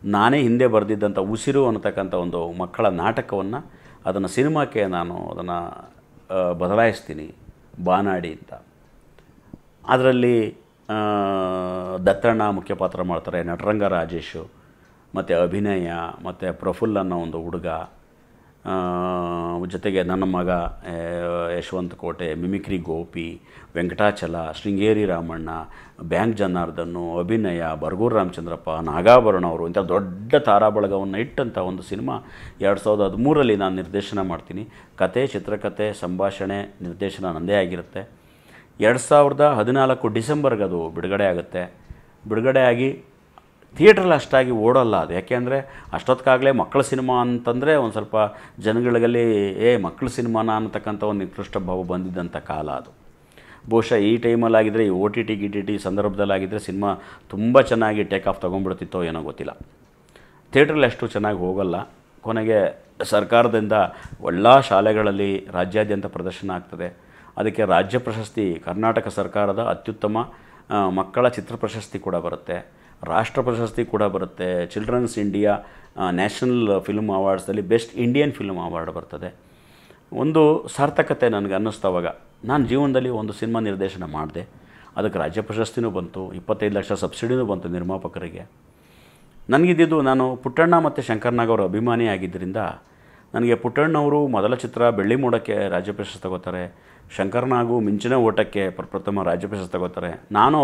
ನಾನೇ ಹಿಂದೆ ಬರೆದಿದ್ದಂಥ ಉಸಿರು ಅನ್ನತಕ್ಕಂಥ ಒಂದು ಮಕ್ಕಳ ನಾಟಕವನ್ನು ಅದನ್ನು ಸಿನಿಮಾಕ್ಕೆ ನಾನು ಅದನ್ನು ಬದಲಾಯಿಸ್ತೀನಿ, ಬಾನಾಡಿ ಅಂತ. ಅದರಲ್ಲಿ ದತ್ತಣ್ಣ ಮುಖ್ಯ ಪಾತ್ರ ಮಾಡ್ತಾರೆ, ನಟರಂಗ ರಾಜೇಶು, ಮತ್ತು ಅಭಿನಯ, ಮತ್ತು ಪ್ರಫುಲ್ ಅನ್ನೋ ಒಂದು ಹುಡುಗ, ಜೊತೆಗೆ ನನ್ನ ಮಗ ಯಶವಂತ ಕೋಟೆ, ಮಿಮಿಕ್ರಿ ಗೋಪಿ, ವೆಂಕಟಾಚಲ, ಶೃಂಗೇರಿ ರಾಮಣ್ಣ, ಬ್ಯಾಂಕ್ ಜನಾರ್ದನ್ನು, ಅಭಿನಯ, ಬರಗೂರು ರಾಮಚಂದ್ರಪ್ಪ, ನಾಗಾಭರಣ ಅವರು, ಇಂಥ ದೊಡ್ಡ ತಾರಾಬಳಗವನ್ನು ಇಟ್ಟಂಥ ಒಂದು ಸಿನಿಮಾ 2013ರಲ್ಲಿ ನಾನು ನಿರ್ದೇಶನ ಮಾಡ್ತೀನಿ. ಕತೆ, ಚಿತ್ರಕಥೆ, ಸಂಭಾಷಣೆ, ನಿರ್ದೇಶನ ನನ್ನದೇ ಆಗಿರುತ್ತೆ. 2014 ಡಿಸೆಂಬರ್ಗೆ ಅದು ಬಿಡುಗಡೆ ಆಗುತ್ತೆ. ಬಿಡುಗಡೆ ಆಗಿ ಥಿಯೇಟ್ರಲ್ಲಿ ಅಷ್ಟಾಗಿ ಓಡೋಲ್ಲ ಅದು, ಯಾಕೆಂದರೆ ಅಷ್ಟೊತ್ತಿಗಾಗಲೇ ಮಕ್ಕಳ ಸಿನಿಮಾ ಅಂತಂದರೆ ಒಂದು ಸ್ವಲ್ಪ ಜನಗಳಲ್ಲಿ ಮಕ್ಕಳ ಸಿನಿಮಾನ ಅನ್ನತಕ್ಕಂಥ ಒಂದು ನಿಕೃಷ್ಟ ಭಾವ ಬಂದಿದ್ದಂಥ ಕಾಲ ಅದು. ಬಹುಶಃ ಈ ಟೈಮಲ್ಲಾಗಿದ್ದರೆ, ಈ OTT ಸಂದರ್ಭದಲ್ಲಾಗಿದ್ದರೆ ಸಿನಿಮಾ ತುಂಬ ಚೆನ್ನಾಗಿ ಟೇಕ್ ಆಫ್ ತೊಗೊಂಡ್ಬಿಡ್ತಿತ್ತೋ ಏನೋ ಗೊತ್ತಿಲ್ಲ. ಥಿಯೇಟ್ರಲ್ಲಿ ಅಷ್ಟು ಚೆನ್ನಾಗಿ ಹೋಗಲ್ಲ. ಕೊನೆಗೆ ಸರ್ಕಾರದಿಂದ ಎಲ್ಲ ಶಾಲೆಗಳಲ್ಲಿ ರಾಜ್ಯಾದ್ಯಂತ ಪ್ರದರ್ಶನ ಆಗ್ತದೆ. ಅದಕ್ಕೆ ರಾಜ್ಯ ಪ್ರಶಸ್ತಿ, ಕರ್ನಾಟಕ ಸರ್ಕಾರದ ಅತ್ಯುತ್ತಮ ಮಕ್ಕಳ ಚಿತ್ರ ಪ್ರಶಸ್ತಿ ಕೂಡ ಬರುತ್ತೆ, ರಾಷ್ಟ್ರ ಪ್ರಶಸ್ತಿ ಕೂಡ ಬರುತ್ತೆ. ಚಿಲ್ಡ್ರನ್ಸ್ ಇಂಡಿಯಾ ನ್ಯಾಷನಲ್ ಫಿಲ್ಮ್ ಅವಾರ್ಡ್ಸಲ್ಲಿ ಬೆಸ್ಟ್ ಇಂಡಿಯನ್ ಫಿಲ್ಮ್ ಅವಾರ್ಡ್ ಬರ್ತದೆ. ಒಂದು ಸಾರ್ಥಕತೆ ನನಗೆ ಅನ್ನಿಸ್ತವಾಗ ನಾನು ಜೀವನದಲ್ಲಿ ಒಂದು ಸಿನಿಮಾ ನಿರ್ದೇಶನ ಮಾಡಿದೆ, ಅದಕ್ಕೆ ರಾಜ್ಯ ಪ್ರಶಸ್ತಿನೂ ಬಂತು, 25 ಲಕ್ಷ ಸಬ್ಸಿಡಿನೂ ಬಂತು ನಿರ್ಮಾಪಕರಿಗೆ. ನನಗಿದ್ದಿದ್ದು, ನಾನು ಪುಟ್ಟಣ್ಣ ಮತ್ತು ಶಂಕರ್ನಾಗ್ ಅವರ ಅಭಿಮಾನಿ ಆಗಿದ್ದರಿಂದ ನನಗೆ ಪುಟ್ಟಣ್ಣವರು ಮೊದಲ ಚಿತ್ರ ಬೆಳ್ಳಿ ಮೋಡಕ್ಕೆ ರಾಜ್ಯ ಪ್ರಶಸ್ತಿ ತಗೋತಾರೆ, ಶಂಕರ್ನಾಗು ಮಿಂಚಿನ ಓಟಕ್ಕೆ ಪ್ರಥಮ ರಾಜ್ಯ ಪ್ರಶಸ್ತಿ ತಗೋತಾರೆ. ನಾನು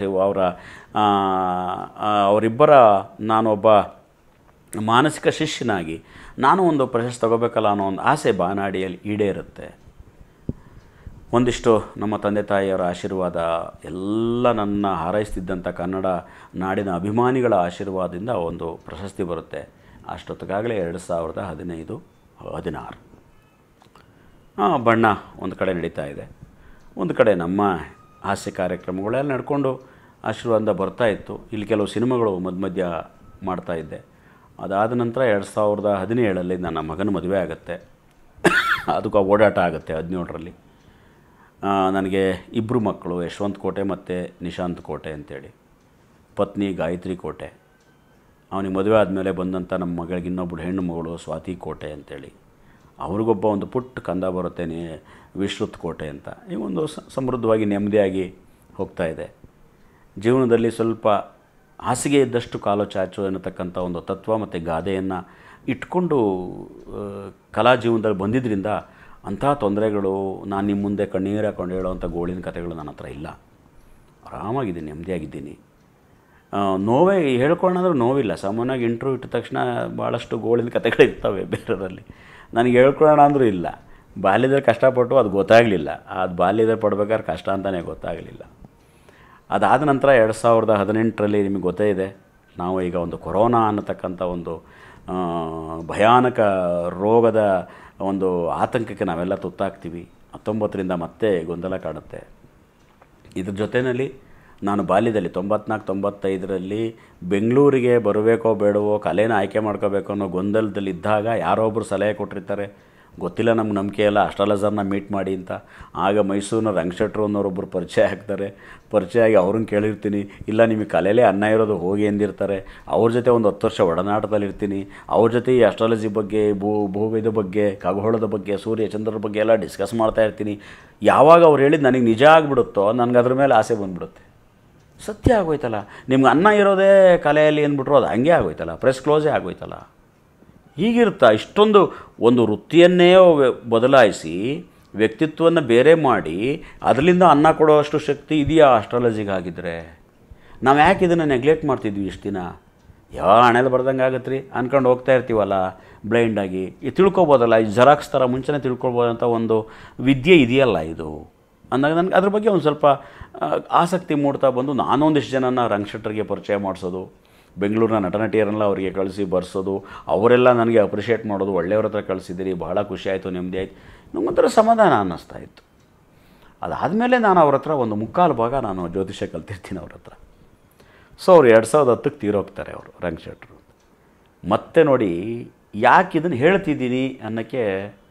ಅವರಿಬ್ಬರ ನಾನೊಬ್ಬ ಮಾನಸಿಕ ಶಿಷ್ಯನಾಗಿ ನಾನು ಒಂದು ಪ್ರಶಸ್ತಿ ತಗೋಬೇಕಲ್ಲ ಅನ್ನೋ ಒಂದು ಆಸೆ ಬಾನಾಡಿಯಲ್ಲಿ ಈಡೇರುತ್ತೆ. ಒಂದಿಷ್ಟು ನಮ್ಮ ತಂದೆ ತಾಯಿಯವರ ಆಶೀರ್ವಾದ, ಎಲ್ಲ ನನ್ನ ಹಾರೈಸ್ತಿದ್ದಂಥ ಕನ್ನಡ ನಾಡಿನ ಅಭಿಮಾನಿಗಳ ಆಶೀರ್ವಾದದಿಂದ ಒಂದು ಪ್ರಶಸ್ತಿ ಬರುತ್ತೆ. ಅಷ್ಟೊತ್ತಿಗಾಗಲೇ 2015-16 ಬಣ್ಣ ಒಂದು ಕಡೆ ನಡೀತಾ ಇದೆ, ಒಂದು ಕಡೆ ನಮ್ಮ ಹಾಸ್ಯ ಕಾರ್ಯಕ್ರಮಗಳೆಲ್ಲ ನಡ್ಕೊಂಡು ಆಶೀರ್ವಾದ ಬರ್ತಾಯಿತ್ತು. ಇಲ್ಲಿ ಕೆಲವು ಸಿನಿಮಾಗಳು ಮಧ್ಯ ಮಾಡ್ತಾಯಿದ್ದೆ. ಅದಾದ ನಂತರ 2017ರಲ್ಲಿ ನನ್ನ ಮಗನ ಮದುವೆ ಆಗುತ್ತೆ. ಅದಕ್ಕೆ ಓಡಾಟ ಆಗುತ್ತೆ. 2017ರಲ್ಲಿ ನನಗೆ 2 ಮಕ್ಕಳು, ಯಶವಂತ ಕೋಟೆ ಮತ್ತು ನಿಶಾಂತ್ ಕೋಟೆ ಅಂತೇಳಿ. ಪತ್ನಿ ಗಾಯತ್ರಿ ಕೋಟೆ. ಅವನಿಗೆ ಮದುವೆ ಆದಮೇಲೆ ಬಂದಂಥ ನಮ್ಮ ಮಗಳಿಗೆ ಇನ್ನೊಬ್ಬಳು ಹೆಣ್ಣು ಮಗಳು ಸ್ವಾತಿ ಕೋಟೆ ಅಂತೇಳಿ. ಅವ್ರಿಗೊಬ್ಬ ಒಂದು ಪುಟ್ಟ ಕಂದ ಬರುತ್ತೆ, ವಿಶ್ರುತ್ ಕೋಟೆ ಅಂತ. ಈ ಒಂದು ಸಮೃದ್ಧವಾಗಿ ನೆಮ್ಮದಿಯಾಗಿ ಹೋಗ್ತಾಯಿದೆ. ಜೀವನದಲ್ಲಿ ಸ್ವಲ್ಪ ಹಾಸಿಗೆ ಇದ್ದಷ್ಟು ಕಾಲು ಚಾಚು ಎನ್ನತಕ್ಕಂಥ ಒಂದು ತತ್ವ ಮತ್ತು ಗಾದೆಯನ್ನು ಇಟ್ಕೊಂಡು ಕಲಾ ಜೀವನದಲ್ಲಿ ಬಂದಿದ್ದರಿಂದ ಅಂಥ ತೊಂದರೆಗಳು, ನಾನು ನಿಮ್ಮ ಮುಂದೆ ಕಣ್ಣೀರು ಹಾಕೊಂಡು ಹೇಳೋವಂಥ ಗೋಳಿನ ಕಥೆಗಳು ನನ್ನ ಹತ್ರ ಇಲ್ಲ. ಆರಾಮಾಗಿದ್ದೀನಿ, ನೆಮ್ಮದಿಯಾಗಿದ್ದೀನಿ. ನೋವೇ ಹೇಳ್ಕೊಳ್ಳೋಣಂದ್ರೆ ನೋವಿಲ್ಲ. ಸಾಮಾನ್ಯವಾಗಿ ಇಂಟ್ರ್ಯೂ ಇಟ್ಟ ತಕ್ಷಣ ಭಾಳಷ್ಟು ಗೋಳಿನ ಕಥೆಗಳಿರ್ತವೆ ಬೇರೆಯವರಲ್ಲಿ. ನನಗೆ ಹೇಳ್ಕೊಳ್ಳೋಣ ಅಂದರೂ ಇಲ್ಲ. ಬಾಲ್ಯದಲ್ಲಿ ಕಷ್ಟಪಟ್ಟು ಅದು ಗೊತ್ತಾಗಲಿಲ್ಲ. ಅದು ಬಾಲ್ಯದಲ್ಲಿ ಪಡ್ಬೇಕಾದ್ರೆ ಕಷ್ಟ ಅಂತಲೇ ಗೊತ್ತಾಗಲಿಲ್ಲ. ಅದಾದ ನಂತರ 2018ರಲ್ಲಿ ನಿಮಗೆ ಗೊತ್ತೇ ಇದೆ, ನಾವು ಈಗ ಒಂದು ಕೊರೋನಾ ಅನ್ನತಕ್ಕಂಥ ಒಂದು ಭಯಾನಕ ರೋಗದ ಒಂದು ಆತಂಕಕ್ಕೆ ನಾವೆಲ್ಲ ತುತ್ತಾಗ್ತೀವಿ. 19ರಿಂದ ಮತ್ತೆ ಗೊಂದಲ ಕಾಡುತ್ತೆ. ಇದ್ರ ಜೊತೆಯಲ್ಲಿ ನಾನು ಬಾಲ್ಯದಲ್ಲಿ 94-95ರಲ್ಲಿ ಬೆಂಗಳೂರಿಗೆ ಬರಬೇಕೋ ಬೇಡವೋ, ಕಲೆನ ಆಯ್ಕೆ ಮಾಡ್ಕೋಬೇಕು ಅನ್ನೋ ಗೊಂದಲದಲ್ಲಿದ್ದಾಗ ಯಾರೋ ಒಬ್ಬರು ಸಲಹೆ ಕೊಟ್ಟಿರ್ತಾರೆ, ಗೊತ್ತಿಲ್ಲ ನಮ್ಗೆ ನಂಬಿಕೆ ಇಲ್ಲ, ಅಸ್ಟ್ರಾಲಜರ್ನ ಮೀಟ್ ಮಾಡಿ ಅಂತ. ಆಗ ಮೈಸೂರಿನ ರಂಗಶೆಟ್ರು ಅನ್ನೋರೊಬ್ಬರು ಪರಿಚಯ ಆಗ್ತಾರೆ. ಪರಿಚಯ ಆಗಿ ಅವ್ರನ್ನ ಕೇಳಿರ್ತೀನಿ, ಇಲ್ಲ ನಿಮಗೆ ಕಲೆಯಲ್ಲೇ ಅನ್ನ ಇರೋದು ಹೋಗಿ ಎಂದಿರ್ತಾರೆ. ಅವ್ರ ಜೊತೆ ಒಂದು 10 ವರ್ಷ ಒಡನಾಟದಲ್ಲಿರ್ತೀನಿ. ಅವ್ರ ಜೊತೆ ಈ ಅಸ್ಟ್ರಾಲಜಿ ಬಗ್ಗೆ, ಭೂವಿದ ಬಗ್ಗೆ, ಖಗೋಳದ ಬಗ್ಗೆ, ಸೂರ್ಯ ಚಂದ್ರರ ಬಗ್ಗೆ ಎಲ್ಲ ಡಿಸ್ಕಸ್ ಮಾಡ್ತಾ ಇರ್ತೀನಿ. ಯಾವಾಗ ಅವ್ರು ಹೇಳಿದ್ದು ನನಗೆ ನಿಜ ಆಗಿಬಿಡುತ್ತೋ ನನಗೆ ಅದ್ರ ಮೇಲೆ ಆಸೆ ಬಂದುಬಿಡುತ್ತೆ. ಸತ್ಯ ಆಗೋಯ್ತಲ್ಲ, ನಿಮ್ಗೆ ಅನ್ನ ಇರೋದೇ ಕಲೆಯಲ್ಲಿ ಅಂದ್ಬಿಟ್ರು, ಅದು ಹಂಗೆ ಆಗೋಯ್ತಲ್ಲ, ಪ್ರೆಸ್ ಕ್ಲೋಸೇ ಆಗೋಯ್ತಲ್ಲ. ಹೀಗಿರುತ್ತಾ ಇಷ್ಟೊಂದು ಒಂದು ವೃತ್ತಿಯನ್ನೇ ಬದಲಾಯಿಸಿ ವ್ಯಕ್ತಿತ್ವವನ್ನು ಬೇರೆ ಮಾಡಿ ಅದರಿಂದ ಅನ್ನ ಕೊಡೋಷ್ಟು ಶಕ್ತಿ ಇದೆಯಾ ಆಸ್ಟ್ರಾಲಜಿಗಾಗಿದ್ದರೆ? ನಾವು ಯಾಕೆ ಇದನ್ನು ನೆಗ್ಲೆಕ್ಟ್ ಮಾಡ್ತಿದ್ವಿ ಇಷ್ಟು ದಿನ? ಯಾವ ಹಣೆಯಲ್ಲಿ ಬರ್ದಂಗೆ ಆಗತ್ತೆ ರೀ ಅಂದ್ಕೊಂಡು ಹೋಗ್ತಾ ಇರ್ತೀವಲ್ಲ ಬ್ಲೈಂಡಾಗಿ. ಈ ತಿಳ್ಕೊಬೋದಲ್ಲ, ಈ ಜೆರಾಕ್ಸ್ ಥರ ಮುಂಚೆನೇ ತಿಳ್ಕೊಳ್ಬೋದಂಥ ಒಂದು ವಿದ್ಯೆ ಇದೆಯಲ್ಲ ಇದು ಅಂದಾಗ ನನಗೆ ಅದ್ರ ಬಗ್ಗೆ ಒಂದು ಸ್ವಲ್ಪ ಆಸಕ್ತಿ ಮೂಡ್ತಾ ಬಂದು ನಾನೊಂದಿಷ್ಟು ಜನನ ರಂಗಶೆಟ್ಟರಿಗೆ ಪರಿಚಯ ಮಾಡಿಸೋದು, ಬೆಂಗಳೂರಿನ ನಟನಟಿಯರನ್ನೆಲ್ಲ ಅವರಿಗೆ ಕಳಿಸಿ ಬರ್ಸೋದು, ಅವರೆಲ್ಲ ನನಗೆ ಅಪ್ರಿಷಿಯೇಟ್ ಮಾಡೋದು, ಒಳ್ಳೆಯವ್ರ ಹತ್ರ ಕಳಿಸಿದ್ದೀರಿ, ಬಹಳ ಖುಷಿ ಆಯಿತು, ನೆಮ್ಮದಿ ಆಯಿತು, ನಮಗೊಂಥರ ಸಮಾಧಾನ ಅನ್ನಿಸ್ತಾ ಇತ್ತು. ಅದಾದಮೇಲೆ ನಾನು ಅವ್ರ ಹತ್ರ ಒಂದು 3/4 ಭಾಗ ನಾನು ಜ್ಯೋತಿಷ್ಯ ಕಲ್ತಿರ್ತೀನಿ ಅವ್ರ ಹತ್ರ. ಸೊ ಅವ್ರು 2010ಕ್ಕೆ ತೀರೋಗ್ತಾರೆ ಅವರು ರಂಗಶೆಟ್ಟರು. ಮತ್ತೆ ನೋಡಿ ಯಾಕೆ ಇದನ್ನು ಹೇಳ್ತಿದ್ದೀನಿ ಅನ್ನೋಕ್ಕೆ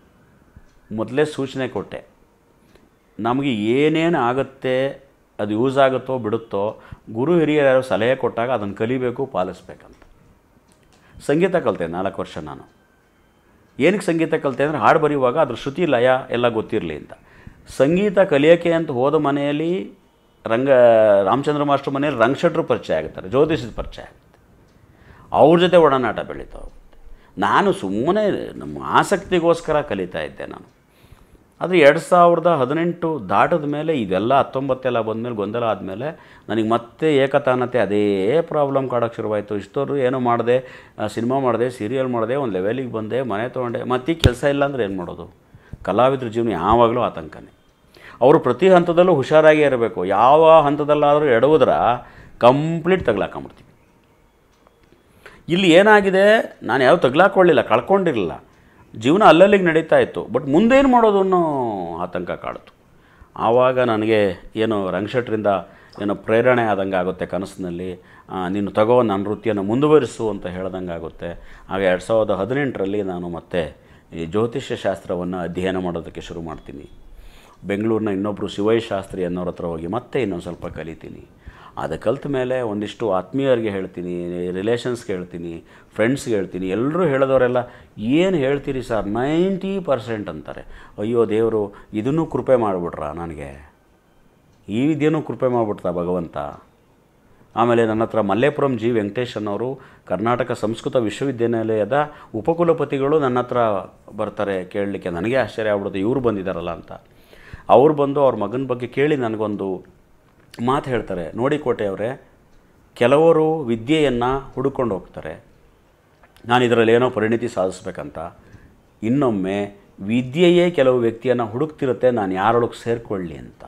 ಮೊದಲೇ ಸೂಚನೆ ಕೊಟ್ಟೆ. ನಮಗೆ ಏನೇನು ಆಗುತ್ತೆ, ಅದು ಯೂಸ್ ಆಗುತ್ತೋ ಬಿಡುತ್ತೋ, ಗುರು ಹಿರಿಯರು ಯಾರೋ ಸಲಹೆ ಕೊಟ್ಟಾಗ ಅದನ್ನು ಕಲಿಬೇಕು, ಪಾಲಿಸ್ಬೇಕಂತ. ಸಂಗೀತ ಕಲಿತೆ 4 ವರ್ಷ ನಾನು. ಏನಕ್ಕೆ ಸಂಗೀತ ಕಲಿತೆ ಅಂದರೆ ಹಾಡು ಬರೆಯುವಾಗ ಅದ್ರ ಶ್ರುತಿ ಲಯ ಎಲ್ಲ ಗೊತ್ತಿರಲಿ ಅಂತ. ಸಂಗೀತ ಕಲಿಯೋಕ್ಕೆ ಅಂತ ಹೋದ ಮನೆಯಲ್ಲಿ ರಾಮಚಂದ್ರ ಮಾಸ್ಟರ್ ಮನೆಯಲ್ಲಿ ರಂಗಶೆಟ್ರು ಪರಿಚಯ ಆಗುತ್ತಾರೆ, ಜ್ಯೋತಿಷದ ಪರಿಚಯ ಆಗುತ್ತೆ, ಅವ್ರ ಜೊತೆ ಒಡನಾಟ ಬೆಳೀತಾ ಹೋಗುತ್ತೆ. ನಾನು ಸುಮ್ಮನೆ ನಮ್ಮ ಆಸಕ್ತಿಗೋಸ್ಕರ ಕಲಿತಾ ಇದ್ದೆ ನಾನು. ಆದರೆ 2018 ದಾಟಿದ ಮೇಲೆ ಇದೆಲ್ಲ 19 ಬಂದಮೇಲೆ ಗೊಂದಲ ಆದಮೇಲೆ ನನಗೆ ಮತ್ತೆ ಏಕತಾನತೆ ಅದೇ ಪ್ರಾಬ್ಲಮ್ ಕಾಡೋಕ್ಕೆ ಶುರುವಾಯಿತು. ಇಷ್ಟೋರು ಏನೋ ಮಾಡಿದೆ, ಸಿನಿಮಾ ಮಾಡಿದೆ, ಸೀರಿಯಲ್ ಮಾಡಿದೆ, ಒಂದು ಲೆವೆಲಿಗೆ ಬಂದೆ, ಮನೆ ತೊಗೊಂಡೆ, ಮತ್ತೆ ಕೆಲಸ ಇಲ್ಲ ಅಂದರೆ ಏನು ಮಾಡೋದು? ಕಲಾವಿದ್ರ ಜೀವನ ಯಾವಾಗಲೂ ಆತಂಕನೇ. ಅವರು ಪ್ರತಿ ಹಂತದಲ್ಲೂ ಹುಷಾರಾಗೇ ಇರಬೇಕು. ಯಾವ ಹಂತದಲ್ಲಾದರೂ ಎಡವುದ್ರೆ ಕಂಪ್ಲೀಟ್ ತಗ್ಲಾಕೊಂಬಿಡ್ತೀವಿ. ಇಲ್ಲಿ ಏನಾಗಿದೆ, ನಾನು ಯಾವ ತಗ್ಲಾಕೊಳ್ಳಿಲ್ಲ, ಕಳ್ಕೊಂಡಿರಲಿಲ್ಲ, ಜೀವನ ಅಲ್ಲಲ್ಲಿಗೆ ನಡೀತಾ ಇತ್ತು. ಬಟ್ ಮುಂದೇನು ಮಾಡೋದು ಅನ್ನೋ ಆತಂಕ ಕಾಡ್ತು. ಆವಾಗ ನನಗೆ ಏನೋ ರಂಗಶೆಟ್ರಿಂದ ಏನೋ ಪ್ರೇರಣೆ ಆದಂಗೆ ಆಗುತ್ತೆ ಕನಸಿನಲ್ಲಿ. ನೀನು ತಗೋ ನನ್ನ ವೃತ್ತಿಯನ್ನು ಮುಂದುವರಿಸು ಅಂತ ಹೇಳ್ದಂಗೆ ಆಗುತ್ತೆ. ಆಗ 2018ರಲ್ಲಿ ನಾನು ಮತ್ತೆ ಈ ಜ್ಯೋತಿಷ್ಯ ಶಾಸ್ತ್ರವನ್ನು ಅಧ್ಯಯನ ಮಾಡೋದಕ್ಕೆ ಶುರು ಮಾಡ್ತೀನಿ. ಬೆಂಗಳೂರಿನ ಇನ್ನೊಬ್ಬರು ಶಿವಯ್ಯ ಶಾಸ್ತ್ರಿ ಅನ್ನೋರ ಹತ್ರ ಹೋಗಿ ಮತ್ತೆ ಇನ್ನೊಂದು ಸ್ವಲ್ಪ ಕಲಿತೀನಿ. ಅದು ಕಲಿತ ಮೇಲೆ ಒಂದಿಷ್ಟು ಆತ್ಮೀಯರಿಗೆ ಹೇಳ್ತೀನಿ, ರಿಲೇಷನ್ಸ್ಗೆ ಹೇಳ್ತೀನಿ, ಫ್ರೆಂಡ್ಸ್ಗೆ ಹೇಳ್ತೀನಿ. ಎಲ್ಲರೂ ಹೇಳಿದವರೆಲ್ಲ ಏನು ಹೇಳ್ತೀರಿ ಸರ್, 90% ಅಂತಾರೆ. ಅಯ್ಯೋ ದೇವರು ಇದನ್ನು ಕೃಪೆ ಮಾಡಿಬಿಟ್ರಾ ನನಗೆ, ಇದೇನೂ ಕೃಪೆ ಮಾಡಿಬಿಡ್ತಾ ಭಗವಂತ. ಆಮೇಲೆ ನನ್ನ ಹತ್ರ ಮಲ್ಲೇಪುರಂ ಜಿ ವೆಂಕಟೇಶ್ ಅನ್ನೋರು ಕರ್ನಾಟಕ ಸಂಸ್ಕೃತ ವಿಶ್ವವಿದ್ಯಾನಿಲಯದ ಉಪಕುಲಪತಿಗಳು ನನ್ನ ಹತ್ರ ಬರ್ತಾರೆ ಕೇಳಲಿಕ್ಕೆ. ನನಗೆ ಆಶ್ಚರ್ಯ ಆಗ್ಬಿಡುತ್ತೆ, ಇವ್ರು ಬಂದಿದ್ದಾರಲ್ಲ ಅಂತ. ಅವ್ರು ಬಂದು ಅವ್ರ ಮಗನ ಬಗ್ಗೆ ಕೇಳಿ ನನಗೊಂದು ಮಾತು ಹೇಳ್ತಾರೆ. ನೋಡಿ ಕೋಟೆಯವರೇ, ಕೆಲವರು ವಿದ್ಯೆಯನ್ನು ಹುಡುಕೊಂಡು ಹೋಗ್ತಾರೆ, ನಾನು ಇದರಲ್ಲಿ ಏನೋ ಪರಿಣಿತಿ ಸಾಧಿಸ್ಬೇಕಂತ. ಇನ್ನೊಮ್ಮೆ ವಿದ್ಯೆಯೇ ಕೆಲವು ವ್ಯಕ್ತಿಯನ್ನು ಹುಡುಕ್ತಿರುತ್ತೆ, ನಾನು ಯಾರೊಳಗೆ ಸೇರಿಕೊಳ್ಳಿ ಅಂತ.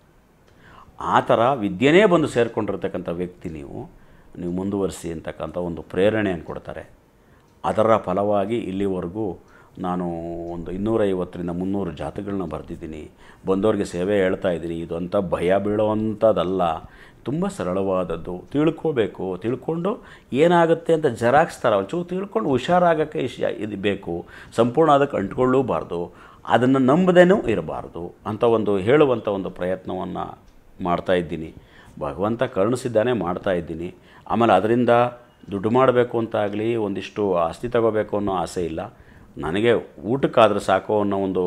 ಆ ಥರ ವಿದ್ಯೆನೇ ಬಂದು ಸೇರಿಕೊಂಡಿರ್ತಕ್ಕಂಥ ವ್ಯಕ್ತಿ ನೀವು ಮುಂದುವರಿಸಿ ಅಂತಕ್ಕಂಥ ಒಂದು ಪ್ರೇರಣೆಯನ್ನು ಕೊಡ್ತಾರೆ. ಅದರ ಫಲವಾಗಿ ಇಲ್ಲಿವರೆಗೂ ನಾನು ಒಂದು 250-300 ಜಾತಕಗಳನ್ನ ಬರೆದಿದ್ದೀನಿ. ಬಂದವ್ರಿಗೆ ಸೇವೆ ಹೇಳ್ತಾ ಇದ್ದೀನಿ. ಇದು ಅಂತ ಭಯ ಬೀಳೋವಂಥದ್ದಲ್ಲ, ತುಂಬ ಸರಳವಾದದ್ದು. ತಿಳ್ಕೋಬೇಕು, ತಿಳ್ಕೊಂಡು ಏನಾಗುತ್ತೆ ಅಂತ ಜೆರಾಕ್ಸ್ ಥರ ಒಂಚೂರು ತಿಳ್ಕೊಂಡು ಹುಷಾರಾಗೋಕ್ಕೆ ಇದು ಬೇಕು. ಸಂಪೂರ್ಣ ಅದಕ್ಕೆ ಅಂಟ್ಕೊಳ್ಳೂಬಾರ್ದು, ಅದನ್ನು ನಂಬದೇನೂ ಇರಬಾರ್ದು ಅಂತ ಒಂದು ಹೇಳುವಂಥ ಒಂದು ಪ್ರಯತ್ನವನ್ನು ಮಾಡ್ತಾಯಿದ್ದೀನಿ. ಭಗವಂತ ಕರುಣಿಸಿದ್ದಾನೆ, ಮಾಡ್ತಾಯಿದ್ದೀನಿ. ಆಮೇಲೆ ಅದರಿಂದ ದುಡ್ಡು ಮಾಡಬೇಕು ಅಂತಾಗಲಿ, ಒಂದಿಷ್ಟು ಆಸ್ತಿ ತಗೋಬೇಕು ಅನ್ನೋ ಆಸೆ ಇಲ್ಲ. ನನಗೆ ಊಟಕ್ಕಾದ್ರೆ ಸಾಕು ಅನ್ನೋ ಒಂದು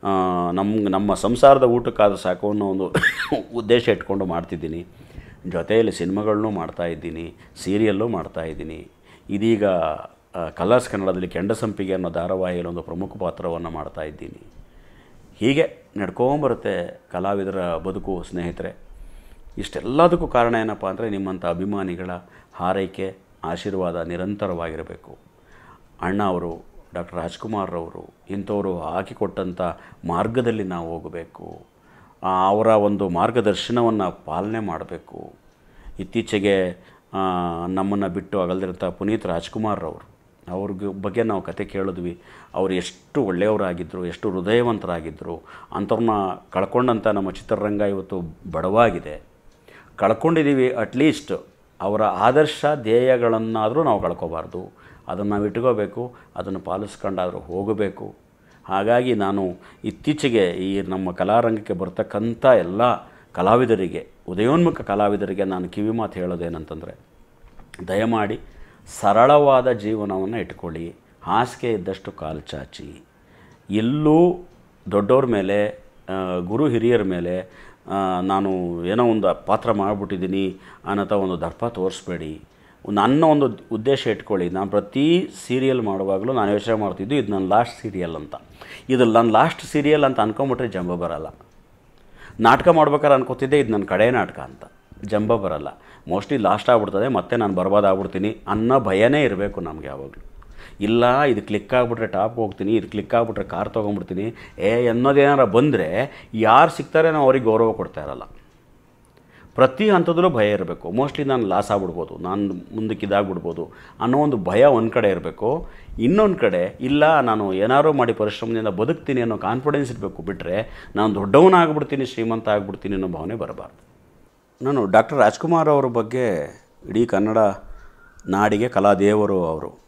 ನಮ್ಮ ಸಂಸಾರದ ಊಟಕ್ಕಾದ್ರೆ ಸಾಕು ಅನ್ನೋ ಒಂದು ಉದ್ದೇಶ ಇಟ್ಕೊಂಡು ಮಾಡ್ತಿದ್ದೀನಿ. ಜೊತೆಯಲ್ಲಿ ಸಿನಿಮಾಗಳನ್ನೂ ಮಾಡ್ತಾಯಿದ್ದೀನಿ, ಸೀರಿಯಲ್ಲೂ ಮಾಡ್ತಾಯಿದ್ದೀನಿ. ಇದೀಗ ಕಲರ್ಸ್ ಕನ್ನಡದಲ್ಲಿ ಕೆಂಡಸಂಪಿಗೆ ಅನ್ನೋ ಧಾರಾವಾಹಿಯಲ್ಲಿ ಒಂದು ಪ್ರಮುಖ ಪಾತ್ರವನ್ನು ಮಾಡ್ತಾಯಿದ್ದೀನಿ. ಹೀಗೆ ನಡ್ಕೊಂಬರುತ್ತೆ ಕಲಾವಿದರ ಬದುಕು ಸ್ನೇಹಿತರೆ. ಇಷ್ಟೆಲ್ಲದಕ್ಕೂ ಕಾರಣ ಏನಪ್ಪ ಅಂದರೆ ನಿಮ್ಮಂಥ ಅಭಿಮಾನಿಗಳ ಹಾರೈಕೆ, ಆಶೀರ್ವಾದ ನಿರಂತರವಾಗಿರಬೇಕು. ಅಣ್ಣ ಅವರು, ಡಾಕ್ಟರ್ ರಾಜ್ಕುಮಾರ್ ಅವರು, ಇಂಥವರು ಹಾಕಿಕೊಟ್ಟಂಥ ಮಾರ್ಗದಲ್ಲಿ ನಾವು ಹೋಗಬೇಕು. ಅವರ ಒಂದು ಮಾರ್ಗದರ್ಶನವನ್ನು ಪಾಲನೆ ಮಾಡಬೇಕು. ಇತ್ತೀಚೆಗೆ ನಮ್ಮನ್ನು ಬಿಟ್ಟು ಅಗಲ್ದಿರಂಥ ಪುನೀತ್ ರಾಜ್ಕುಮಾರ್ ಅವ್ರ ಬಗ್ಗೆ ನಾವು ಕತೆ ಕೇಳಿದ್ವಿ. ಅವರು ಎಷ್ಟು ಒಳ್ಳೆಯವರಾಗಿದ್ದರು, ಎಷ್ಟು ಹೃದಯವಂತರಾಗಿದ್ದರು. ಅಂಥವ್ರನ್ನ ಕಳ್ಕೊಂಡಂಥ ನಮ್ಮ ಚಿತ್ರರಂಗ ಇವತ್ತು ಬಡವಾಗಿದೆ. ಕಳ್ಕೊಂಡಿದ್ದೀವಿ. ಅಟ್ಲೀಸ್ಟ್ ಅವರ ಆದರ್ಶ ಧ್ಯೇಯಗಳನ್ನಾದರೂ ನಾವು ಕಳ್ಕೊಬಾರ್ದು. ಅದನ್ನು ನಾವು ಇಟ್ಕೋಬೇಕು, ಅದನ್ನು ಪಾಲಿಸ್ಕೊಂಡಾದರೂ ಹೋಗಬೇಕು. ಹಾಗಾಗಿ ನಾನು ಇತ್ತೀಚೆಗೆ ಈ ನಮ್ಮ ಕಲಾರಂಗಕ್ಕೆ ಬರ್ತಕ್ಕಂಥ ಎಲ್ಲ ಕಲಾವಿದರಿಗೆ, ಉದಯೋನ್ಮುಖ ಕಲಾವಿದರಿಗೆ ನಾನು ಕಿವಿ ಮಾತು ಹೇಳೋದೇನಂತಂದರೆ, ದಯಮಾಡಿ ಸರಳವಾದ ಜೀವನವನ್ನು ಇಟ್ಕೊಳ್ಳಿ. ಹಾಸಿಗೆ ಇದ್ದಷ್ಟು ಕಾಲು ಚಾಚಿ. ಎಲ್ಲೂ ದೊಡ್ಡವ್ರ ಮೇಲೆ, ಗುರು ಹಿರಿಯರ ಮೇಲೆ ನಾನು ಏನೋ ಒಂದು ಪಾತ್ರ ಮಾಡಿಬಿಟ್ಟಿದ್ದೀನಿ ಅನ್ನೋ ಒಂದು ದರ್ಪ ತೋರಿಸ್ಬೇಡಿ. ನನ್ನ ಒಂದು ಉದ್ದೇಶ ಇಟ್ಕೊಳ್ಳಿ. ನಾನು ಪ್ರತಿ ಸೀರಿಯಲ್ ಮಾಡುವಾಗಲೂ ನಾನು ಯೋಚನೆ ಮಾಡ್ತಿದ್ದು, ಇದು ನನ್ನ ಲಾಸ್ಟ್ ಸೀರಿಯಲ್ ಅಂತ. ಇದು ನನ್ನ ಲಾಸ್ಟ್ ಸೀರಿಯಲ್ ಅಂತ ಅಂದ್ಕೊಂಬಿಟ್ರೆ ಜಂಬ ಬರಲ್ಲ. ನಾಟಕ ಮಾಡ್ಬೇಕಾದ್ರೆ ಅನ್ಕೋತಿದ್ದೆ ಇದು ನನ್ನ ಕಡೆ ನಾಟಕ ಅಂತ, ಜಂಬ ಬರಲ್ಲ. ಮೋಸ್ಟ್ಲಿ ಲಾಸ್ಟ್ ಆಗ್ಬಿಡ್ತದೆ, ಮತ್ತೆ ನಾನು ಬರ್ಬಾದಾಗ್ಬಿಡ್ತೀನಿ ಅನ್ನೋ ಭಯನೇ ಇರಬೇಕು ನಮಗೆ ಯಾವಾಗಲೂ. ಇಲ್ಲ ಇದು ಕ್ಲಿಕ್ ಆಗಿಬಿಟ್ರೆ ಟಾಪ್ ಹೋಗ್ತೀನಿ, ಇದು ಕ್ಲಿಕ್ ಆಗಿಬಿಟ್ರೆ ಕಾರ್ ತೊಗೊಂಡ್ಬಿಡ್ತೀನಿ ಅನ್ನೋದೇನಾರ ಬಂದರೆ ಯಾರು ಸಿಗ್ತಾರೆ ನಾವು ಅವ್ರಿಗೆ ಗೌರವ ಕೊಡ್ತಾ ಇರಲ್ಲ. ಪ್ರತಿ ಹಂತದಲ್ಲೂ ಭಯ ಇರಬೇಕು. ಮೋಸ್ಟ್ಲಿ ನಾನು ಲಾಸ್ ಆಗ್ಬಿಡ್ಬೋದು, ನಾನು ಮುಂದಕ್ಕೆ ಇದಾಗ್ಬಿಡ್ಬೋದು ಅನ್ನೋ ಒಂದು ಭಯ ಒಂದು ಕಡೆ ಇರಬೇಕು. ಇನ್ನೊಂದು ಕಡೆ ಇಲ್ಲ, ನಾನು ಏನಾರು ಮಾಡಿ ಪರಿಶ್ರಮದಿಂದ ಬದುಕ್ತೀನಿ ಅನ್ನೋ ಕಾನ್ಫಿಡೆನ್ಸ್ ಇರಬೇಕು. ಬಿಟ್ಟರೆ ನಾನು ದೊಡ್ಡವನಾಗ್ಬಿಡ್ತೀನಿ, ಶ್ರೀಮಂತ ಆಗ್ಬಿಡ್ತೀನಿ ಅನ್ನೋ ಭಾವನೆ ಬರಬಾರ್ದು. ನಾನು ಡಾಕ್ಟರ್ ರಾಜ್ಕುಮಾರ್ ಅವರ ಬಗ್ಗೆ ಇಡೀ ಕನ್ನಡ ನಾಡಿಗೆ ಕಲಾದೇವರು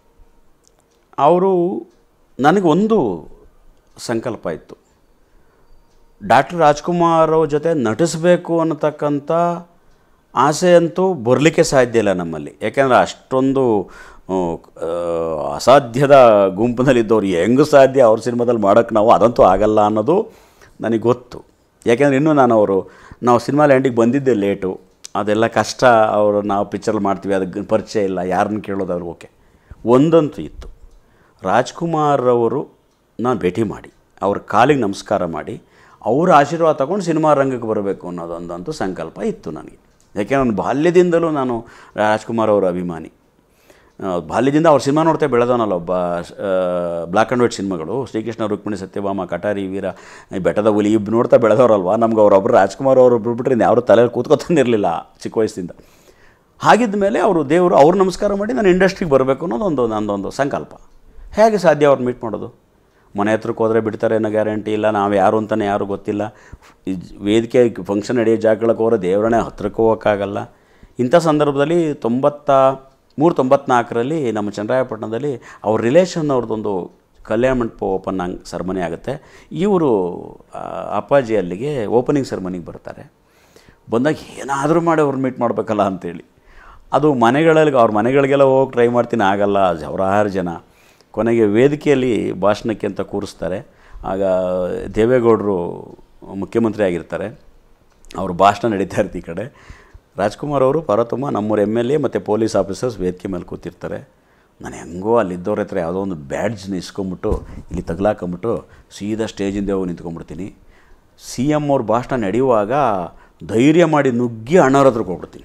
ಅವರು ನನಗೊಂದು ಸಂಕಲ್ಪ ಇತ್ತು. ಡಾಕ್ಟರ್ ರಾಜ್ಕುಮಾರ್ ಅವ್ರ ಜೊತೆ ನಟಿಸಬೇಕು ಅನ್ನತಕ್ಕಂಥ ಆಸೆ ಅಂತೂ ಬರಲಿಕ್ಕೆ ಸಾಧ್ಯ ಇಲ್ಲ ನಮ್ಮಲ್ಲಿ. ಯಾಕೆಂದರೆ ಅಷ್ಟೊಂದು ಅಸಾಧ್ಯದ ಗುಂಪಿನಲ್ಲಿದ್ದವ್ರು ಹೆಂಗೆ ಸಾಧ್ಯ ಅವ್ರ ಸಿನಿಮಾದಲ್ಲಿ ಮಾಡೋಕ್ಕೆ ನಾವು ಅದಂತೂ ಆಗಲ್ಲ ಅನ್ನೋದು ನನಗೆ ಗೊತ್ತು. ಯಾಕೆಂದರೆ ಇನ್ನೂ ನಾವು ಸಿನಿಮಾ ಎಂಡಿಗೆ ಬಂದಿದ್ದೆ ಲೇಟು, ಅದೆಲ್ಲ ಕಷ್ಟ. ಅವರು ನಾವು ಪಿಕ್ಚರ್ ಮಾಡ್ತೀವಿ, ಅದಕ್ಕೆ ಪರಿಚಯ ಇಲ್ಲ, ಯಾರನ್ನ ಕೇಳೋದು ಅವ್ರಿಗೆ. ಓಕೆ, ಒಂದಂತೂ ಇತ್ತು, ರಾಜ್ಕುಮಾರ್ ಅವರು ನಾನು ಭೇಟಿ ಮಾಡಿ ಅವ್ರ ಕಾಲಿಗೆ ನಮಸ್ಕಾರ ಮಾಡಿ ಅವರ ಆಶೀರ್ವಾದ ತಗೊಂಡು ಸಿನಿಮಾ ರಂಗಕ್ಕೆ ಬರಬೇಕು ಅನ್ನೋದೊಂದಂತೂ ಸಂಕಲ್ಪ ಇತ್ತು ನನಗೆ. ಯಾಕೆಂದರೆ ನಾನು ಬಾಲ್ಯದಿಂದಲೂ ನಾನು ರಾಜ್ಕುಮಾರ್ ಅವರ ಅಭಿಮಾನಿ. ಬಾಲ್ಯದಿಂದ ಅವ್ರ ಸಿನಿಮಾ ನೋಡ್ತಾ ಬೆಳೆದವನಲ್ಲ, ಒಬ್ಬ ಬ್ಲ್ಯಾಕ್ ಆ್ಯಂಡ್ ವೈಟ್ ಸಿನಿಮಾಗಳು, ಶ್ರೀಕೃಷ್ಣ ರುಕ್ಮಿಣಿ ಸತ್ಯಭಾಮ, ಕಟಾರಿ ವೀರ, ಬೆಟ್ಟದ ಹುಲಿ ಇಬ್ಬರು ನೋಡ್ತಾ ಬೆಳೆದವರಲ್ವ. ನಮ್ಗೆ ಅವರೊಬ್ಬರು ರಾಜ್ಕುಮಾರ್ ಅವರು ಬಿಟ್ಬಿಟ್ರೆ ಯಾರು ತಲೆಯಲ್ಲಿ ಕೂತ್ಕೊತಾನಿರಲಿಲ್ಲ ಚಿಕ್ಕ ವಯಸ್ಸಿಂದ. ಹಾಗಿದ್ದ ಮೇಲೆ ಅವರು ದೇವರು ಅವ್ರು ನಮಸ್ಕಾರ ಮಾಡಿ ನಾನು ಇಂಡಸ್ಟ್ರಿಗೆ ಬರಬೇಕು ಅನ್ನೋದೊಂದು ನನ್ನದೊಂದು ಸಂಕಲ್ಪ. ಹೇಗೆ ಸಾಧ್ಯ ಅವ್ರು ಮೀಟ್ ಮಾಡೋದು? ಮನೆ ಹತ್ರಕ್ಕೆ ಹೋದರೆ ಬಿಡ್ತಾರೆ ಅನ್ನೋ ಗ್ಯಾರಂಟಿ ಇಲ್ಲ, ನಾವು ಯಾರು ಅಂತಲೇ ಯಾರೂ ಗೊತ್ತಿಲ್ಲ. ವೇದಿಕೆ ಫಂಕ್ಷನ್ ನಡೆಯೋ ಜಾಗಗಳಿಗೆ ಹೋದ್ರೆ ದೇವರನ್ನೇ ಹತ್ರಕ್ಕೆ ಹೋಗೋಕ್ಕಾಗಲ್ಲ. ಇಂಥ ಸಂದರ್ಭದಲ್ಲಿ 93-94ರಲ್ಲಿ ನಮ್ಮ ಚನ್ನರಾಯಪಟ್ಟಣದಲ್ಲಿ ಅವ್ರ ರಿಲೇಷನ್ ಅವ್ರದ್ದೊಂದು ಕಲ್ಯಾಣ ಮಂಟಪ ಓಪನ್ ಸೆರೆಮನಿ ಆಗುತ್ತೆ. ಇವರು ಅಪ್ಪಾಜಿ ಅಲ್ಲಿಗೆ ಓಪನಿಂಗ್ ಸೆರೆಮನಿಗೆ ಬರ್ತಾರೆ. ಬಂದಾಗ ಏನಾದರೂ ಮಾಡಿ ಅವ್ರು ಮೀಟ್ ಮಾಡಬೇಕಲ್ಲ ಅಂಥೇಳಿ ಅದು ಅವ್ರ ಮನೆಗಳಿಗೆಲ್ಲ ಹೋಗಿ ಟ್ರೈ ಮಾಡ್ತೀನಿ, ಆಗಲ್ಲ, ಸಾವಿರಾರು ಜನ. ಕೊನೆಗೆ ವೇದಿಕೆಯಲ್ಲಿ ಭಾಷಣಕ್ಕೆ ಅಂತ ಕೂರಿಸ್ತಾರೆ. ಆಗ ದೇವೇಗೌಡರು ಮುಖ್ಯಮಂತ್ರಿ ಆಗಿರ್ತಾರೆ, ಅವರು ಭಾಷಣ ನಡೀತಾ ಇರ್ತಿ. ಈ ಕಡೆ ರಾಜ್ಕುಮಾರ್ ಅವರು, ಪಾರ್ವತಮ್ಮ, ನಮ್ಮೂರು MLA ಮತ್ತು ಪೊಲೀಸ್ ಆಫೀಸರ್ಸ್ ವೇದಿಕೆ ಮೇಲೆ ಕೂತಿರ್ತಾರೆ. ನಾನು ಹೆಂಗೋ ಅಲ್ಲಿದ್ದವ್ರ ಹತ್ರ ಯಾವುದೋ ಒಂದು ಬ್ಯಾಡ್ಜ್ನ ಇಸ್ಕೊಂಬಿಟ್ಟು ಇಲ್ಲಿ ತಗಲಾಕೊಂಬಿಟ್ಟು ಸೀದಾ ಸ್ಟೇಜಿಂದ ಹೋಗಿ ನಿಂತ್ಕೊಂಡ್ಬಿಡ್ತೀನಿ. CM ಅವ್ರ ಭಾಷಣ ನಡೆಯುವಾಗ ಧೈರ್ಯ ಮಾಡಿ ನುಗ್ಗಿ ಅಣ್ಣವ್ರ ಹತ್ರಕ್ಕೆ ಹೋಗ್ಬಿಡ್ತೀನಿ.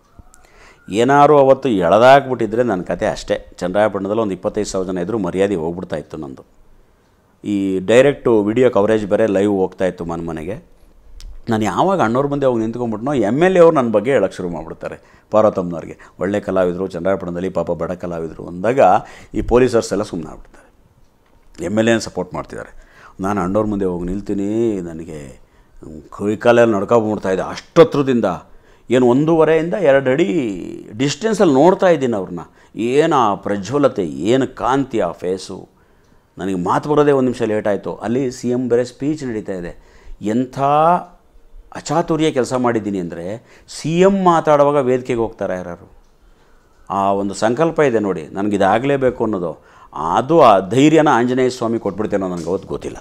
ಏನಾರು ಅವತ್ತು ಎಳೆದಾಕ್ಬಿಟ್ಟಿದ್ರೆ ನನ್ನ ಕತೆ ಅಷ್ಟೇ. ಚನ್ನರಾಯಪಟ್ಟಣದಲ್ಲಿ ಒಂದು 25,000 ಜನ ಇದ್ದರೂ ಮರ್ಯಾದೆ ಹೋಗ್ಬಿಡ್ತಾಯಿತ್ತು ನಂದು. ಈ ಡೈರೆಕ್ಟು ವಿಡಿಯೋ ಕವರೇಜ್ ಬೇರೆ ಲೈವ್ ಹೋಗ್ತಾಯಿತ್ತು ಮನೆಗೆ. ನಾನು ಯಾವಾಗ ಅಣ್ಣವ್ರ ಮುಂದೆ ಹೋಗಿ ನಿಂತ್ಕೊಂಡ್ಬಿಟ್ನೋ MLA ಅವ್ರು ನನ್ನ ಬಗ್ಗೆ ಹೇಳೋಕ್ಕೆ ಶುರು ಮಾಡಿಬಿಡ್ತಾರೆ. ಪಾರ್ವತಮ್ಮನವ್ರಿಗೆ ಒಳ್ಳೆ ಕಲಾವಿದರು, ಚನ್ನರಾಯಪಟ್ಟಣದಲ್ಲಿ ಪಾಪ ಬಡ ಕಲಾವಿದರು ಅಂದಾಗ ಈ ಪೊಲೀಸರ್ಸ್ ಎಲ್ಲ ಸುಮ್ಮನೆ ಆಗ್ಬಿಡ್ತಾರೆ. MLA ಸಪೋರ್ಟ್ ಮಾಡ್ತಿದ್ದಾರೆ. ನಾನು ಅಣ್ಣವ್ರ ಮುಂದೆ ಹೋಗಿ ನಿಲ್ತೀನಿ, ನನಗೆ ಕೈಕಾಲೆಲ್ಲ ನಡ್ಕೊಂಡ್ಬಿಡ್ತಾಯಿದ್ದೆ. ಅಷ್ಟೊತ್ತರದಿಂದ ಏನು 1.5 ಇಂದ 2 ಅಡಿ ಡಿಸ್ಟೆನ್ಸಲ್ಲಿ ನೋಡ್ತಾ ಇದ್ದೀನಿ ಅವ್ರನ್ನ. ಏನು ಆ ಪ್ರಜ್ವಲತೆ, ಏನು ಕಾಂತಿ ಆ ಫೇಸು. ನನಗೆ ಮಾತು ಬರೋದೇ 1 ನಿಮಿಷ ಲೇಟ್ ಆಯಿತು. ಅಲ್ಲಿ CM ಬೇರೆ ಸ್ಪೀಚ್ ನಡೀತಾ ಇದೆ. ಎಂಥ ಅಚಾತುರ್ಯ ಕೆಲಸ ಮಾಡಿದ್ದೀನಿ ಅಂದರೆ, CM ಮಾತಾಡುವಾಗ ವೇದಿಕೆಗೆ ಹೋಗ್ತಾರೆ ಯಾರು. ಆ ಒಂದು ಸಂಕಲ್ಪ ಇದೆ ನೋಡಿ, ನನಗಿದಾಗಲೇಬೇಕು ಅನ್ನೋದು. ಅದು ಆ ಧೈರ್ಯನ ಆಂಜನೇಯ ಸ್ವಾಮಿ ಕೊಟ್ಬಿಡ್ತೇನೋ ನನಗೆ ಅವತ್ತು ಗೊತ್ತಿಲ್ಲ.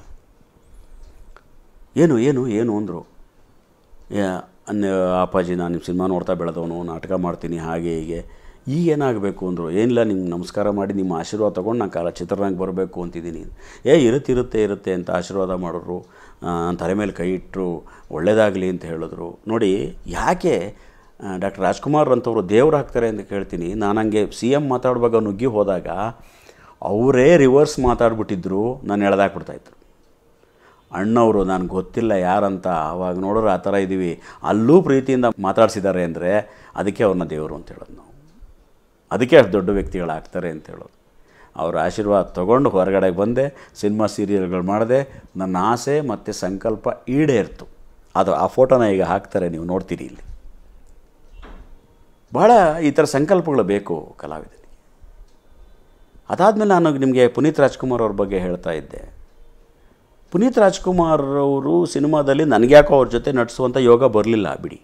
ಏನು ಏನು ಏನು ಅಂದರು. ಅಪ್ಪಾಜಿ, ನಾನು ನಿಮ್ಮ ಸಿನಿಮಾ ನೋಡ್ತಾ ಬೆಳೆದವನು, ನಾಟಕ ಮಾಡ್ತೀನಿ, ಹಾಗೆ ಹೀಗೆ. ಈಗೇನಾಗಬೇಕು ಅಂದರು. ಏನಿಲ್ಲ, ನಿಮ್ಗೆ ನಮಸ್ಕಾರ ಮಾಡಿ ನಿಮ್ಮ ಆಶೀರ್ವಾದ ತೊಗೊಂಡು ನಾನು ಚಿತ್ರರಂಗಕ್ಕೆ ಬರಬೇಕು ಅಂತಿದ್ದೀನಿ. ಇರುತ್ತೆ ಅಂತ ಆಶೀರ್ವಾದ ಮಾಡಿದ್ರು. ತಲೆ ಮೇಲೆ ಕೈ ಇಟ್ಟರು, ಒಳ್ಳೆಯದಾಗಲಿ ಅಂತ ಹೇಳಿದ್ರು. ನೋಡಿ, ಯಾಕೆ ಡಾಕ್ಟರ್ ರಾಜ್ಕುಮಾರ್ ಅಂಥವ್ರು ದೇವ್ರು ಹಾಕ್ತಾರೆ ಅಂತ ಕೇಳ್ತೀನಿ. ನಾನು ಹಂಗೆ CM ಮಾತಾಡುವಾಗ ನುಗ್ಗಿ ಹೋದಾಗ ಅವರೇ ರಿವರ್ಸ್ ಮಾತಾಡ್ಬಿಟ್ಟಿದ್ರು, ನಾನು ಎಳೆದಾಕ್ಬಿಡ್ತಾಯಿದ್ರು. ಅಣ್ಣವರು ನನಗೆ ಗೊತ್ತಿಲ್ಲ ಯಾರಂತ, ಆವಾಗ ನೋಡೋರು ಆ ಥರ ಇದ್ದೀವಿ, ಅಲ್ಲೂ ಪ್ರೀತಿಯಿಂದ ಮಾತಾಡ್ಸಿದ್ದಾರೆ ಅಂದರೆ ಅದಕ್ಕೆ ಅವ್ರನ್ನ ದೇವರು ಅಂತ ಹೇಳೋದು ನಾವು. ಅದಕ್ಕೆ ಅಷ್ಟು ದೊಡ್ಡ ವ್ಯಕ್ತಿಗಳಾಗ್ತಾರೆ ಅಂತ ಹೇಳೋದು. ಅವರ ಆಶೀರ್ವಾದ ತೊಗೊಂಡು ಹೊರಗಡೆಗೆ ಬಂದೆ, ಸಿನಿಮಾ ಸೀರಿಯಲ್ಗಳು ಮಾಡಿದೆ. ನನ್ನ ಆಸೆ ಮತ್ತು ಸಂಕಲ್ಪ ಈಡೇರ್ತು. ಆ ಫೋಟೋನ ಈಗ ಹಾಕ್ತಾರೆ, ನೀವು ನೋಡ್ತೀರಿ ಇಲ್ಲಿ. ಭಾಳ ಈ ಥರ ಸಂಕಲ್ಪಗಳು ಬೇಕು ಕಲಾವಿದನಿಗೆ. ಅದಾದಮೇಲೆ ನಾನು ನಿಮಗೆ ಪುನೀತ್ ರಾಜ್ಕುಮಾರ್ ಅವ್ರ ಬಗ್ಗೆ ಹೇಳ್ತಾ ಇದ್ದೆ. ಪುನೀತ್ ರಾಜ್ಕುಮಾರ್ ಅವರು ಸಿನಿಮಾದಲ್ಲಿ ನನಗ್ಯಾಕೋ ಅವ್ರ ಜೊತೆ ನಟಿಸುವಂಥ ಯೋಗ ಬರಲಿಲ್ಲ ಬಿಡಿ.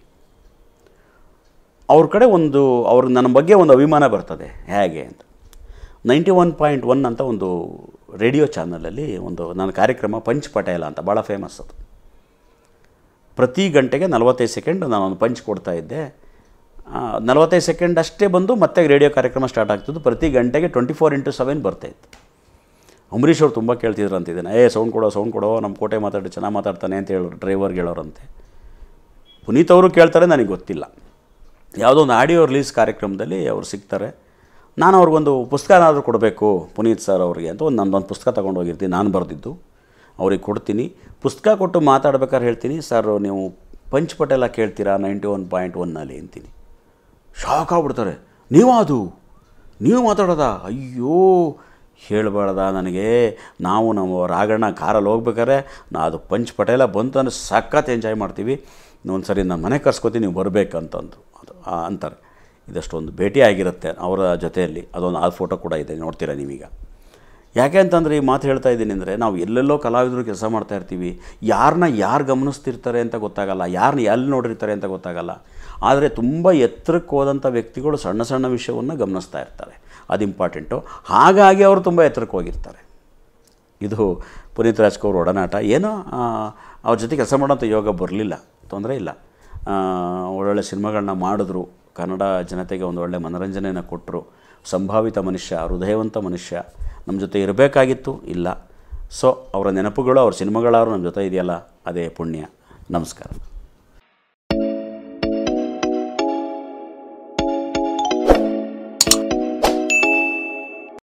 ಅವ್ರ ಕಡೆ ಅವ್ರಿಗೆ ನನ್ನ ಬಗ್ಗೆ ಒಂದು ಅಭಿಮಾನ ಬರ್ತದೆ. ಹೇಗೆ ಅಂತ 91.1 ಅಂತ ಒಂದು ರೇಡಿಯೋ ಚಾನಲಲ್ಲಿ ನನ್ನ ಕಾರ್ಯಕ್ರಮ ಪಂಚ್ ಪಟೇಲ ಅಂತ ಭಾಳ ಫೇಮಸ್ ಅದು. ಪ್ರತಿ ಗಂಟೆಗೆ 45 ಸೆಕೆಂಡ್ ನಾನೊಂದು ಪಂಚ್ ಕೊಡ್ತಾಯಿದ್ದೆ. 45 ಸೆಕೆಂಡ್ ಅಷ್ಟೇ ಬಂದು ಮತ್ತೆ ರೇಡಿಯೋ ಕಾರ್ಯಕ್ರಮ ಸ್ಟಾರ್ಟ್ ಆಗ್ತಿದ್ದು. ಪ್ರತಿ ಗಂಟೆಗೆ 24x7 ಬರ್ತಾಯಿತ್ತು. ಅಂಬರೀಷ್ ಅವ್ರು ತುಂಬ ಕೇಳ್ತಿದ್ರು ಅಂತಿದ್ದೇನೆ, ಸೌಂಡ್ ಕೊಡೋ, ನಮ್ಮ ಕೋಟೆ ಚೆನ್ನಾಗಿ ಮಾತಾಡ್ತಾನೆ ಅಂತ ಹೇಳೋರು, ಡ್ರೈವರ್ಗೆ ಹೇಳೋರಂತೆ. ಪುನೀತ್ ಅವರು ಕೇಳ್ತಾರೆ, ನನಗೆ ಗೊತ್ತಿಲ್ಲ. ಯಾವುದೋ ಒಂದು ಆಡಿಯೋ ರಿಲೀಸ್ ಕಾರ್ಯಕ್ರಮದಲ್ಲಿ ಅವ್ರು ಸಿಗ್ತಾರೆ. ನಾನು ಅವ್ರಿಗೊಂದು ಪುಸ್ತಕ ಏನಾದರೂ ಕೊಡಬೇಕು ಪುನೀತ್ ಸರ್ ಅವ್ರಿಗೆ ಅಂತ ನಂದೊಂದು ಪುಸ್ತಕ ತೊಗೊಂಡು ಹೋಗಿರ್ತೀನಿ, ನಾನು ಬರೆದಿದ್ದು. ಅವ್ರಿಗೆ ಕೊಡ್ತೀನಿ. ಪುಸ್ತಕ ಕೊಟ್ಟು ಮಾತಾಡ್ಬೇಕಾದ್ರೆ ಹೇಳ್ತೀನಿ, ಸರ್ ನೀವು ಪಂಚ್ ಪಟೇಲ ಕೇಳ್ತೀರಾ 91.1ನಲ್ಲಿ ಅಂತೀನಿ. ಶಾಕ್ ಆಗ್ಬಿಡ್ತಾರೆ. ನೀವು ಮಾತಾಡೋದಾ? ಅಯ್ಯೋ, ಹೇಳಬಾರ್ದ ನನಗೆ. ನಮ್ಮ ರಾಗಣ್ಣ ಕಾರಲ್ಲಿ ಹೋಗ್ಬೇಕಾದ್ರೆ ಅದು ಪಂಚ್ ಪಟೇಲ ಬಂತು ಅಂದರೆ ಸಖತ್ ಎಂಜಾಯ್ ಮಾಡ್ತೀವಿ. ಒಂದು ಸರಿ ನಾನು ಮನೆ ಕರ್ಸ್ಕೊತೀನಿ, ನೀವು ಬರಬೇಕಂತಂದು ಅದು ಅಂತಾರೆ. ಇದಷ್ಟೊಂದು ಭೇಟಿ ಆಗಿರುತ್ತೆ ಅವರ ಜೊತೆಯಲ್ಲಿ. ಆ ಫೋಟೋ ಕೂಡ ಇದೆ, ನೋಡ್ತೀರಾ ನೀವೀಗ. ಯಾಕೆ ಅಂತಂದರೆ ಈ ಮಾತು ಹೇಳ್ತಾ ಇದ್ದೀನಿ ಅಂದರೆ, ನಾವು ಎಲ್ಲೆಲ್ಲೋ ಕಲಾವಿದರು ಕೆಲಸ ಮಾಡ್ತಾಯಿರ್ತೀವಿ. ಯಾರು ಗಮನಿಸ್ತಿರ್ತಾರೆ ಅಂತ ಗೊತ್ತಾಗಲ್ಲ, ಯಾರನ್ನ ಎಲ್ಲಿ ನೋಡಿರ್ತಾರೆ ಅಂತ ಗೊತ್ತಾಗಲ್ಲ. ಆದರೆ ತುಂಬ ಎತ್ತರಕ್ಕೆ ಹೋದಂಥ ವ್ಯಕ್ತಿಗಳು ಸಣ್ಣ ಸಣ್ಣ ವಿಷಯವನ್ನು ಗಮನಿಸ್ತಾ ಇರ್ತಾರೆ. ಅದು ಇಂಪಾರ್ಟೆಂಟು. ಹಾಗಾಗಿ ಅವರು ತುಂಬ ಎತ್ತರಕ್ಕೆ ಹೋಗಿರ್ತಾರೆ. ಇದು ಪುನೀತ್ ರಾಜ್ಕುಮಾರ್ ಒಡನಾಟ. ಏನೋ ಅವ್ರ ಜೊತೆ ಕೆಲಸ ಮಾಡೋಂಥ ಯೋಗ ಬರಲಿಲ್ಲ, ತೊಂದರೆ ಇಲ್ಲ. ಒಳ್ಳೊಳ್ಳೆ ಸಿನಿಮಾಗಳನ್ನ ಮಾಡಿದ್ರು, ಕನ್ನಡ ಜನತೆಗೆ ಒಂದು ಒಳ್ಳೆ ಮನೋರಂಜನೆಯನ್ನು ಕೊಟ್ಟರು. ಸಂಭಾವಿತ ಮನುಷ್ಯ, ಹೃದಯವಂತ ಮನುಷ್ಯ, ನಮ್ಮ ಜೊತೆ ಇರಬೇಕಾಗಿತ್ತು, ಇಲ್ಲ. ಸೊ ಅವರ ನೆನಪುಗಳು, ಅವ್ರ ಸಿನಿಮಾಗಳಾದ್ರು ನಮ್ಮ ಜೊತೆ ಇದೆಯಲ್ಲ, ಅದೇ ಪುಣ್ಯ. ನಮಸ್ಕಾರ.